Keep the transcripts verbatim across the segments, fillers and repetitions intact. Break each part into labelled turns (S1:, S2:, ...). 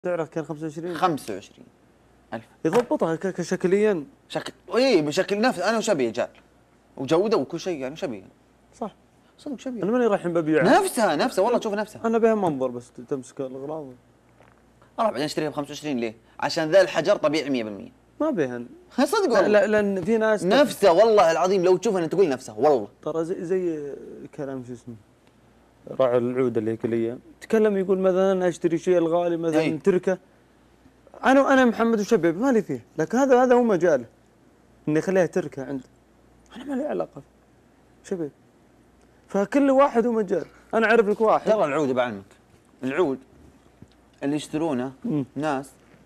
S1: سعره كان خمسة وعشرين
S2: خمسة وعشرين ألف
S1: يضبطها كشكليا
S2: شكل اي بشكل نفس انا وشبيه جال وجوده وكل شيء يعني شبيه
S1: صح
S2: صدق شبيه
S1: انا ماني رايح ببيعها
S2: نفسها نفسها والله تشوف نفسها
S1: انا بها منظر بس تمسك الاغراض
S2: والله بعدين اشتريها ب خمسة وعشرين ليه؟ عشان ذا الحجر طبيعي مية بالمية
S1: ما بها
S2: صدق
S1: لا,
S2: والله
S1: لا لان في ناس
S2: نفسها والله العظيم لو تشوفها تقول نفسها والله
S1: ترى زي, زي كلام شو اسمه راعي العود الهيكليه تكلم يقول مثلا انا اشتري شيء الغالي مثلا
S2: أي.
S1: تركه انا انا محمد وشباب مالي فيه لكن هذا هذا هو مجاله اني اخليها تركه عنده انا ما لي علاقه شباب فكل واحد ومجال انا اعرف لك واحد
S2: ترى العود بعلمك العود اللي يشترونه
S1: مم.
S2: ناس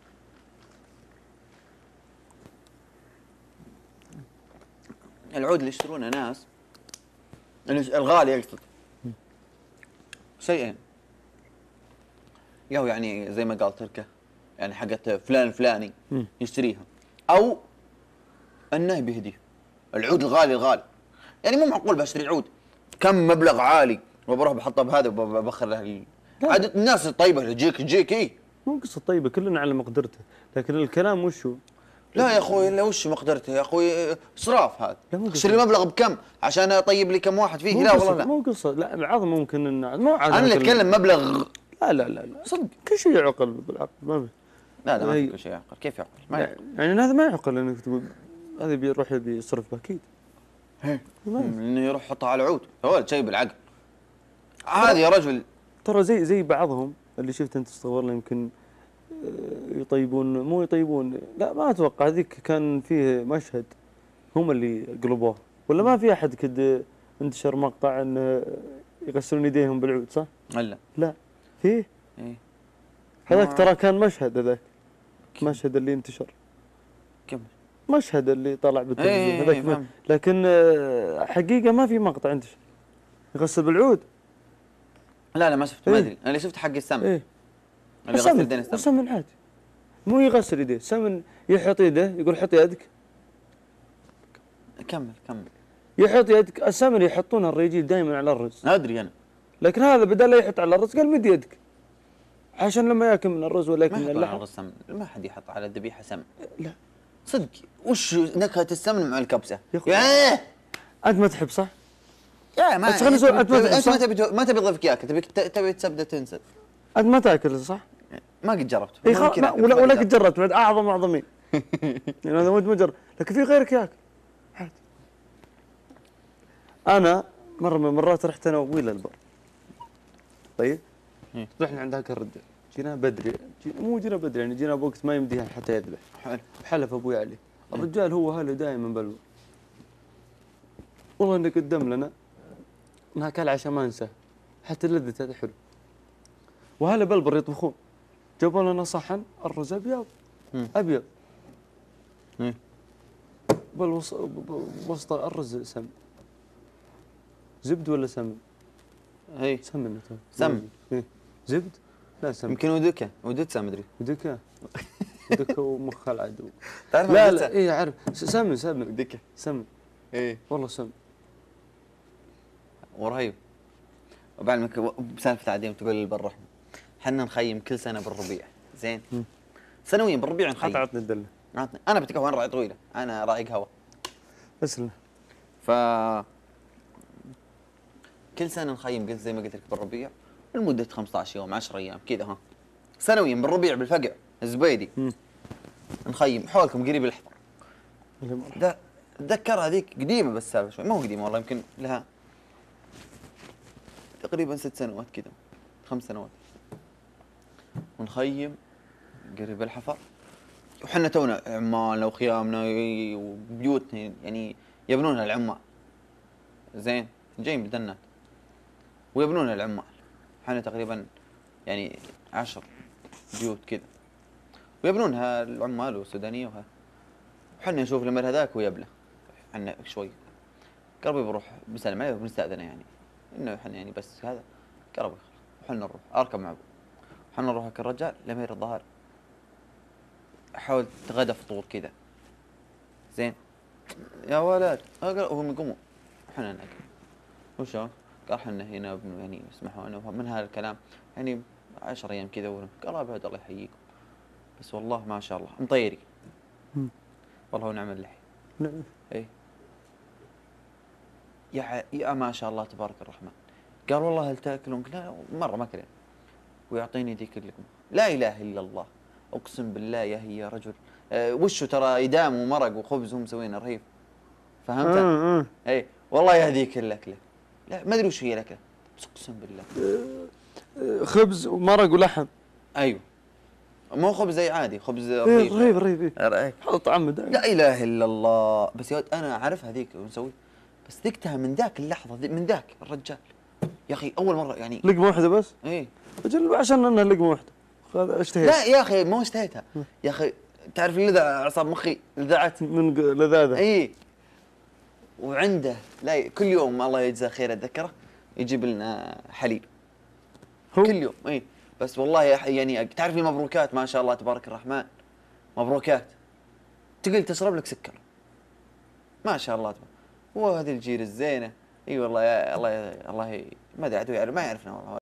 S2: العود اللي يشترونه ناس الغالي اقصد شيئين ياهو يعني زي ما قال تركه يعني حقت فلان الفلاني
S1: مم.
S2: يشتريها او انه بيهديه العود الغالي الغالي يعني مو معقول بشتري عود كم مبلغ عالي وبروح بحطه بهذا وببخر له عادة الناس الطيبه اللي تجيك تجيك اي
S1: مو قصه طيبه كلنا على مقدرته لكن الكلام وش هو؟
S2: لا يا اخوي لا وش مقدرته يا اخوي اسراف هذا
S1: لا مو
S2: اشتري مبلغ بكم عشان اطيب لي كم واحد فيه لا والله لا
S1: مو قصه لا بعض ممكن ان مو
S2: انا اللي اتكلم مبلغ
S1: لا لا لا لا
S2: صدق
S1: كل شيء يعقل بالعقل ما في
S2: لا لا ما في
S1: هي-
S2: كل شيء يعقل كيف يعقل ما يعقل
S1: يعني هذا ما يعقل انك تقول هذا بيروح بيصرف اكيد ما في.
S2: انه يروح يحطها على عود هو شيء بالعقل عادي يا رجل
S1: ترى زي زي بعضهم اللي شفت انت تصور له يمكن آه، يطيبون مو يطيبون لا ما اتوقع هذيك كان فيه مشهد هم اللي قلبوه ولا ما في احد كد انتشر مقطع انه يغسلون يديهم بالعود صح؟
S2: لا
S1: لا فيه
S2: ايه
S1: هذاك
S2: آه.
S1: ترى كان مشهد هذاك مشهد اللي انتشر
S2: كمل
S1: مشهد اللي طلع بالتلفزيون
S2: ايه
S1: هذاك
S2: ايه
S1: ما-
S2: فهمت.
S1: لكن آه، حقيقة ما في مقطع انتشر يغسل بالعود
S2: لا لا ما شفت ما
S1: إيه.
S2: ادري انا اللي شفت حق السم
S1: ايه
S2: اللي غسل
S1: السمن
S2: يدين السم
S1: السمن عادي مو يغسل يديه سمن يحط يده يقول حط يدك
S2: كمل كمل
S1: يحط يدك السمن يحطون الرجيل دائما على الرز
S2: ادري انا
S1: لكن هذا بدل لا يحط على الرز قال مد يدك عشان لما ياكل من الرز ولا
S2: ما
S1: ياكل من
S2: يحطون على
S1: اللحم
S2: الرز سمن ما حد يحط على الذبيحه سمن
S1: لا
S2: صدق وش نكهه السمن مع الكبسه
S1: يا أخوي.
S2: ياه
S1: انت ما تحب صح؟
S2: يا ما
S1: بس خليني أسولف، أنت ما تحب
S2: انت ما
S1: صح؟
S2: تبي ما تبي تضيف كياكه تبي تبي تسبده تنسب
S1: انت ما تاكل صح؟
S2: ما قد جربت
S1: اي خلاص
S2: ممكن
S1: ما-
S2: أكل،
S1: ولا
S2: ما
S1: ولا
S2: قد
S1: قد جربت بعد اعظم اعظمين يعني هذا مو مجرد لكن في غيرك ياكل عادي انا مره من المرات رحت انا وابوي للبر طيب
S2: إيه.
S1: رحنا عند هاك الرجال جينا بدري جي مو جينا بدري يعني جينا بوقت ما يمديها حتى يذبح
S2: حلو
S1: حلف ابوي عليه الرجال هو هذا دائما بالبر والله انه قدم لنا هاك العشاء ما انساه حتى لذته هذا حلو وهلا بالبر يطبخون جابوا لنا صحن الرز ابيض
S2: مم.
S1: ابيض
S2: إيه.
S1: بالوسط وسط الرز سمن زبد ولا سمن؟
S2: هي
S1: سمن تو.
S2: سمن.
S1: إيه. زبد؟ لا سمن
S2: يمكن ودكه ودتسه مدري
S1: ودكه ودكه ومخ العدو
S2: تعرف
S1: لا
S2: ودتسة؟
S1: لا اي اعرف س- سمن سمن
S2: ودكه
S1: سمن
S2: ايه
S1: والله سمن
S2: ورهيب وبعلمك و- بسالفه عديم تقول البر رحمه حنا نخيم كل سنه بالربيع زين
S1: مم.
S2: سنويا بالربيع نخيم
S1: حتى عطني الدله
S2: عطني. انا بتقهوى انا راعي طويله انا راعي قهوه
S1: اسلم
S2: ف كل سنه نخيم قلت زي ما قلت لك بالربيع لمده خمسة عشر يوم عشرة ايام كذا ها سنويا بالربيع بالفقع الزبيدي
S1: مم.
S2: نخيم حولكم قريب الحفر
S1: اللي مرة.
S2: ده اتذكر هذيك قديمه بس السالفه شوي ما هو قديمه والله يمكن لها تقريبا ست سنوات كذا خمس سنوات ونخيم قريب الحفر وحنا تونا عمالنا وخيامنا وبيوتنا يعني يبنونها العمال زين جايين بدنات ويبنونها العمال حنا تقريبا يعني عشر بيوت كذا ويبنونها العمال والسودانيه وها وحنا نشوف المر هذاك ويبله حنا شوي قرب بروح بسلم عليه وبنستأذنه يعني انه احنا يعني بس هذا قرب وحنا نروح اركب مع ابوي حنا نروح هاك الرجال لمير الظهر حاول تغدى فطور كذا زين يا ولد وهم يقوموا احنا ناكل وشو قال حنا هنا يعني اسمحوا لنا من هذا الكلام يعني عشر ايام كذا قال ابد الله يحييكم بس والله ما شاء الله مطيري.
S1: مم.
S2: والله ونعم اللحية.
S1: نعم.
S2: اي يا ع- يا ما شاء الله تبارك الرحمن. قال والله هل تاكلون؟ لا مره ما كلنا. ويعطيني ذيك اللقمه، لا اله الا الله، اقسم بالله يا هي يا رجل. أه وشه ترى يدام ومرق وخبز هم مسوينه رهيب. فهمت؟
S1: آه آه.
S2: اي والله يهديك الاكله. لا ما ادري وش هي الاكله بس اقسم بالله.
S1: آه، خبز ومرق ولحم.
S2: ايوه مو خبز زي عادي، خبز
S1: إيه،
S2: رهيب.
S1: رهيب رهيب إيه.
S2: رهيب.
S1: حط طعم دايم.
S2: لا اله الا الله. بس يا ولد انا اعرف هذيك ونسوي، بس ذقتها من ذاك اللحظه ذي- من ذاك الرجال يا اخي اول مره يعني.
S1: لقمه واحده بس؟
S2: ايه
S1: اجل عشان انها لقمه واحده هذا اشتهيت.
S2: لا يا اخي مو اشتهيتها يا اخي. تعرف اللي لذع اعصاب مخي لذعت.
S1: من ق- لذاذه.
S2: اي وعنده لا كل يوم الله يجزاه خير اتذكره يجيب لنا حليب
S1: هو
S2: كل يوم. اي بس والله يا أخي يعني تعرف المبروكات ما شاء الله تبارك الرحمن، مبروكات تقل تشرب لك سكر ما شاء الله تبارك. وهذه الجير الزينه. اي والله يا الله يا الله ي- ما ادري عاد هو يعرف- ما يعرفنا والله.